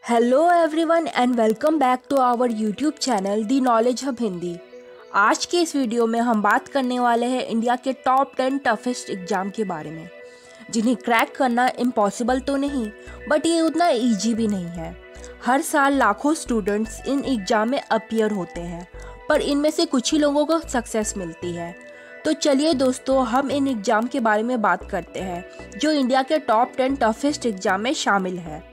Hello everyone and welcome back to our YouTube channel the knowledge hub Hindi. आज के इस video में हम बात करने वाले हैं इंडिया के टॉप 10 टफेस्ट एग्ज़ाम के बारे में, जिन्हें क्रैक करना इम्पॉसिबल तो नहीं बट ये उतना इजी भी नहीं है। हर साल लाखों स्टूडेंट्स इन एग्ज़ाम में अपीयर होते हैं, पर इनमें से कुछ ही लोगों को सक्सेस मिलती है। तो चलिए दोस्तों, हम इन एग्ज़ाम के बारे में बात करते हैं जो इंडिया के टॉप 10 टफेस्ट एग्ज़ाम में शामिल है।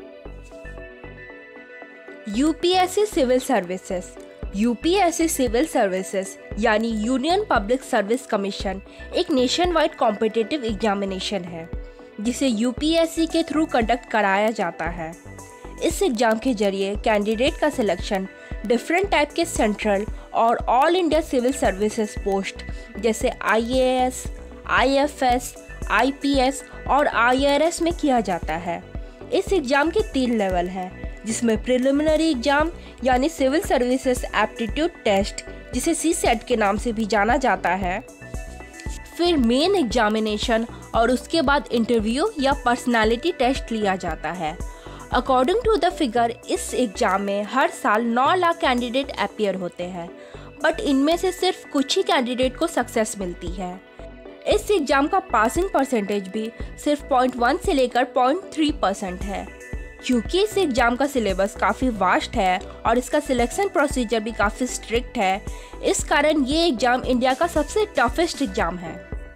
UPSC civil services. UPSC civil services यानी यूनियन पब्लिक सर्विस कमीशन एक नेशन वाइड कॉम्पिटिटिव एग्जामिनेशन है जिसे यूपीएससी के थ्रू कंडक्ट कराया जाता है। इस एग्ज़ाम के जरिए कैंडिडेट का सिलेक्शन डिफरेंट टाइप के सेंट्रल और all India civil services post जैसे आईएएस, आईएफएस, आईपीएस और आईआरएस में किया जाता है। इस एग्ज़ाम के 3 लेवल हैं, जिसमें प्रिलिमिनरी एग्जाम यानी सिविल सर्विसेज एप्टीट्यूड टेस्ट जिसे सीसेट के नाम से भी जाना जाता है, फिर मेन एग्जामिनेशन और उसके बाद इंटरव्यू या पर्सनालिटी टेस्ट लिया जाता है। अकॉर्डिंग टू द फिगर, इस एग्ज़ाम में हर साल 9 लाख कैंडिडेट अपीयर होते हैं, बट इनमें से सिर्फ कुछ ही कैंडिडेट को सक्सेस मिलती है। इस एग्ज़ाम का पासिंग परसेंटेज भी सिर्फ 0.1 से लेकर 0.3% है। क्योंकि इस एग्ज़ाम का सिलेबस काफ़ी वास्ट है और इसका सिलेक्शन प्रोसीजर भी काफ़ी स्ट्रिक्ट है, इस कारण ये एग्ज़ाम इंडिया का सबसे टफेस्ट एग्ज़ाम है।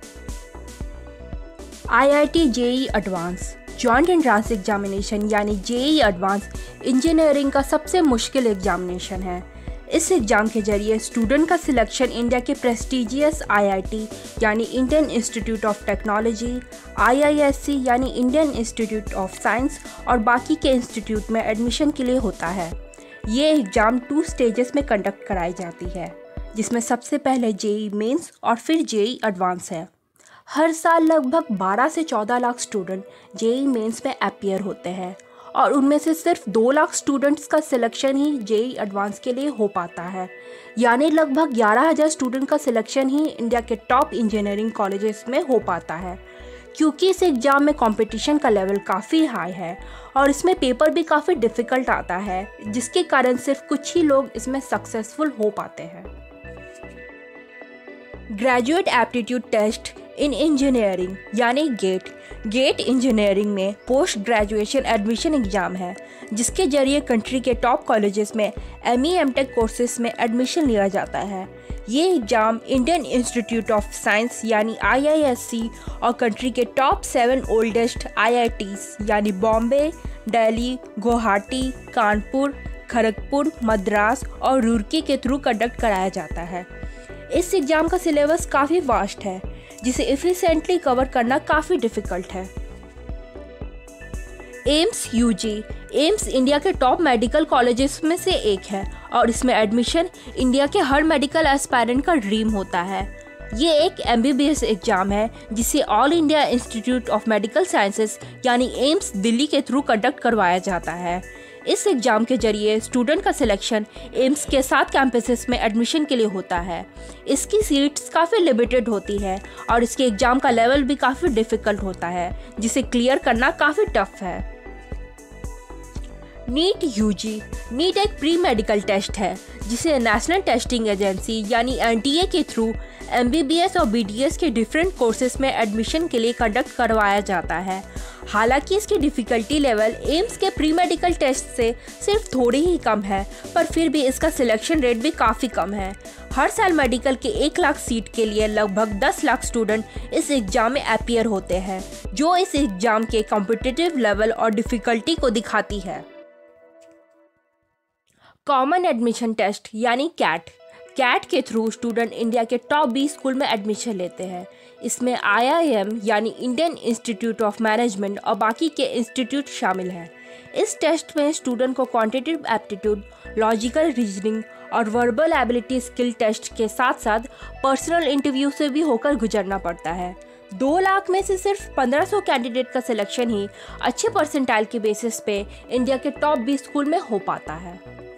IIT JEE advance joint entrance examination यानी जेईई एडवांस इंजीनियरिंग का सबसे मुश्किल एग्जामिनेशन है। इस एग्ज़ाम के जरिए स्टूडेंट का सिलेक्शन इंडिया के प्रेस्टिजियस आईआईटी यानी Indian institute of technology, IISc यानी इंडियन इंस्टीट्यूट ऑफ साइंस और बाकी के इंस्टीट्यूट में एडमिशन के लिए होता है। ये एग्ज़ाम 2 स्टेजेस में कंडक्ट कराई जाती है, जिसमें सबसे पहले जेईई मेंस और फिर जेईई एडवांस है। हर साल लगभग 12 से 14 लाख स्टूडेंट जेईई मेंस में अपीयर होते हैं और उनमें से सिर्फ 2 लाख स्टूडेंट्स का सिलेक्शन ही जेईई एडवांस के लिए हो पाता है, यानी लगभग 11,000 स्टूडेंट का सिलेक्शन ही इंडिया के टॉप इंजीनियरिंग कॉलेजेस में हो पाता है। क्योंकि इस एग्ज़ाम में कंपटीशन का लेवल काफ़ी हाई है और इसमें पेपर भी काफ़ी डिफ़िकल्ट आता है, जिसके कारण सिर्फ कुछ ही लोग इसमें सक्सेसफुल हो पाते हैं। Graduate aptitude test in engineering यानी गेट इंजीनियरिंग में पोस्ट ग्रेजुएशन एडमिशन एग्ज़ाम है, जिसके जरिए कंट्री के टॉप कॉलेजेस में एमई एमटेक कोर्सेज में एडमिशन लिया जाता है। ये exam Indian institute of science यानी आईआईएससी और कंट्री के टॉप 7 ओल्डेस्ट आईआईटीज यानी बॉम्बे, दिल्ली, गुवाहाटी, कानपुर, खड़गपुर, मद्रास और रुड़की के थ्रू कंडक्ट कराया जाता है। इस एग्ज़ाम का सिलेबस काफ़ी वास्ट है, जिसे एफिशिएंटली कवर करना काफ़ी डिफ़िकल्ट है। एम्स यूजी एम्स इंडिया के टॉप मेडिकल कॉलेजेस में से एक है और इसमें एडमिशन इंडिया के हर मेडिकल एस्पायरेंट का ड्रीम होता है। ये एक एमबीबीएस एग्ज़ाम है जिसे all India institute of medical sciences यानी एम्स दिल्ली के थ्रू कंडक्ट करवाया जाता है। इस एग्ज़ाम के जरिए स्टूडेंट का सिलेक्शन एम्स के 7 कैंपसेस में एडमिशन के लिए होता है। इसकी सीट्स काफ़ी लिमिटेड होती है और इसके एग्ज़ाम का लेवल भी काफ़ी डिफ़िकल्ट होता है, जिसे क्लियर करना काफ़ी टफ है। नीट यूजी नीट एक प्री मेडिकल टेस्ट है जिसे नेशनल टेस्टिंग एजेंसी यानी एनटीए के थ्रू एमबीबीएस और बीडीएस के डिफरेंट कोर्सेज में एडमिशन के लिए कंडक्ट करवाया जाता है। हालांकि इसकी डिफ़िकल्टी लेवल एम्स के प्री मेडिकल टेस्ट से सिर्फ थोड़ी ही कम है, पर फिर भी इसका सिलेक्शन रेट भी काफ़ी कम है। हर साल मेडिकल के 1 लाख सीट के लिए लगभग 10 लाख स्टूडेंट इस एग्ज़ाम में अपीयर होते हैं, जो इस एग्ज़ाम के कॉम्पिटिटिव लेवल और डिफ़िकल्टी को दिखाती है। कॉमन एडमिशन टेस्ट यानी कैट के थ्रू स्टूडेंट इंडिया के टॉप 20 स्कूल में एडमिशन लेते हैं। इसमें आईआईएम यानी इंडियन इंस्टीट्यूट ऑफ मैनेजमेंट और बाकी के इंस्टीट्यूट शामिल हैं। इस टेस्ट में स्टूडेंट को क्वांटिटेटिव एप्टीट्यूड, लॉजिकल रीजनिंग और वर्बल एबिलिटी स्किल टेस्ट के साथ साथ पर्सनल इंटरव्यू से भी होकर गुजरना पड़ता है। 2 लाख में से सिर्फ 1500 कैंडिडेट का सिलेक्शन ही अच्छे परसेंटाइल के बेसिस पे इंडिया के टॉप 20 स्कूल में हो पाता है।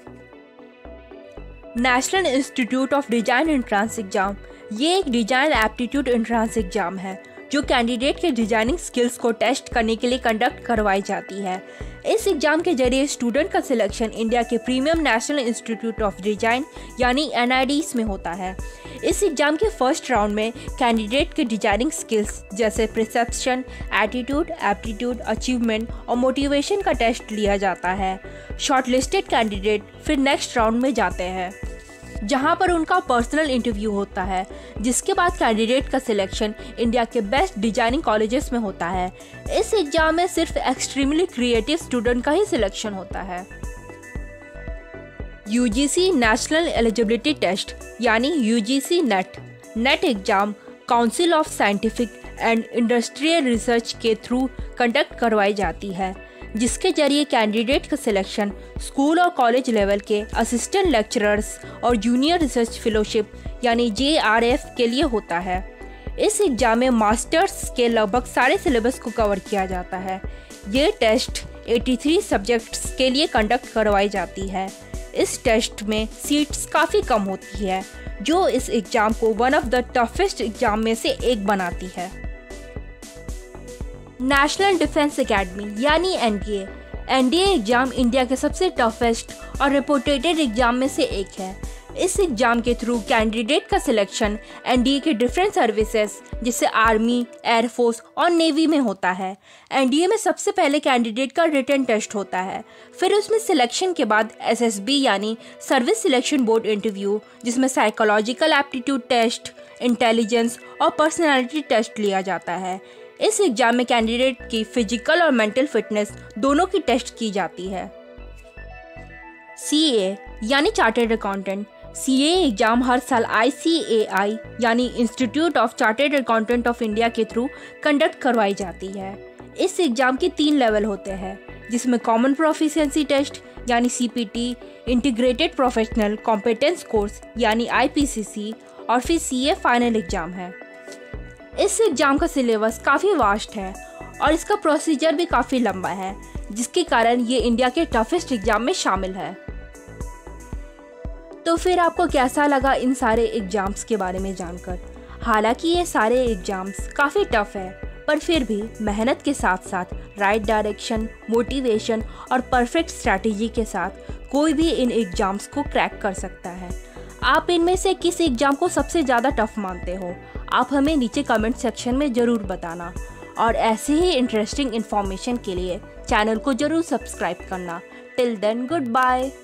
National institute of design entrance exam ये एक डिज़ाइन एप्टीट्यूड एंट्रेंस एग्ज़ाम है जो कैंडिडेट के डिजाइनिंग स्किल्स को टेस्ट करने के लिए कंडक्ट करवाई जाती है। इस एग्जाम के जरिए स्टूडेंट का सिलेक्शन इंडिया के premium national institute of design यानी NIDs में होता है। इस एग्जाम के फर्स्ट राउंड में कैंडिडेट के डिजाइनिंग स्किल्स जैसे परसेप्शन, एटीट्यूड, एप्टीट्यूड, अचीवमेंट और मोटिवेशन का टेस्ट लिया जाता है। शॉर्टलिस्टेड कैंडिडेट फिर नेक्स्ट राउंड में जाते हैं, जहां पर उनका पर्सनल इंटरव्यू होता है, जिसके बाद कैंडिडेट का सिलेक्शन इंडिया के बेस्ट डिजाइनिंग कॉलेजेस में होता है। इस एग्जाम में सिर्फ एक्सट्रीमली क्रिएटिव स्टूडेंट का ही सिलेक्शन होता है। UGC नेशनल एलिजिबिलिटी टेस्ट यानी UGC NET exam council of scientific and industrial research के थ्रू कंडक्ट करवाई जाती है, जिसके जरिए कैंडिडेट का सिलेक्शन स्कूल और कॉलेज लेवल के असिस्टेंट लेक्चरर्स और जूनियर रिसर्च फेलोशिप यानी JRF के लिए होता है। इस एग्जाम में मास्टर्स के लगभग सारे सिलेबस को कवर किया जाता है। ये टेस्ट 83 सब्जेक्ट्स के लिए कंडक्ट करवाई जाती है। इस टेस्ट में सीट्स काफ़ी कम होती है, जो इस एग्जाम को one of the toughest exam में से एक बनाती है। नेशनल डिफेंस एकेडमी यानी NDA एग्जाम इंडिया के सबसे टफेस्ट और रिपोर्टेड एग्जाम में से एक है। इस एग्जाम के थ्रू कैंडिडेट का सिलेक्शन NDA के डिफरेंट सर्विसेज जैसे आर्मी, एयरफोर्स और नेवी में होता है। NDA में सबसे पहले कैंडिडेट का रिटन टेस्ट होता है, फिर उसमें सिलेक्शन के बाद SSB यानी सर्विस सिलेक्शन बोर्ड इंटरव्यू, जिसमें साइकोलॉजिकल एप्टीट्यूड टेस्ट, इंटेलिजेंस और पर्सनैलिटी टेस्ट लिया जाता है। इस एग्जाम में कैंडिडेट की फिजिकल और मेंटल फिटनेस दोनों की टेस्ट की जाती है। CA यानी चार्टर्ड अकाउंटेंट। CA एग्जाम हर साल ICAI यानी institute of chartered accountant of India के थ्रू कंडक्ट करवाई जाती है। इस एग्जाम के 3 लेवल होते हैं, जिसमें कॉमन प्रोफिशिएंसी टेस्ट यानी CPT, integrated professional competence course यानी IPCC और फिर CA फाइनल एग्जाम है। इस एग्जाम का सिलेबस काफ़ी वास्ट है और इसका प्रोसीजर भी काफ़ी लंबा है, जिसके कारण ये इंडिया के टफेस्ट एग्जाम में शामिल है। तो फिर आपको कैसा लगा इन सारे एग्जाम्स के बारे में जानकर? हालांकि ये सारे एग्जाम्स काफ़ी टफ है, पर फिर भी मेहनत के साथ साथ राइट डायरेक्शन, मोटिवेशन और परफेक्ट स्ट्रैटेजी के साथ कोई भी इन एग्जाम्स को क्रैक कर सकता है। आप इनमें से किस एग्जाम को सबसे ज़्यादा टफ मानते हो? आप हमें नीचे कमेंट सेक्शन में ज़रूर बताना, और ऐसे ही इंटरेस्टिंग इन्फॉर्मेशन के लिए चैनल को ज़रूर सब्सक्राइब करना। Till then, good bye.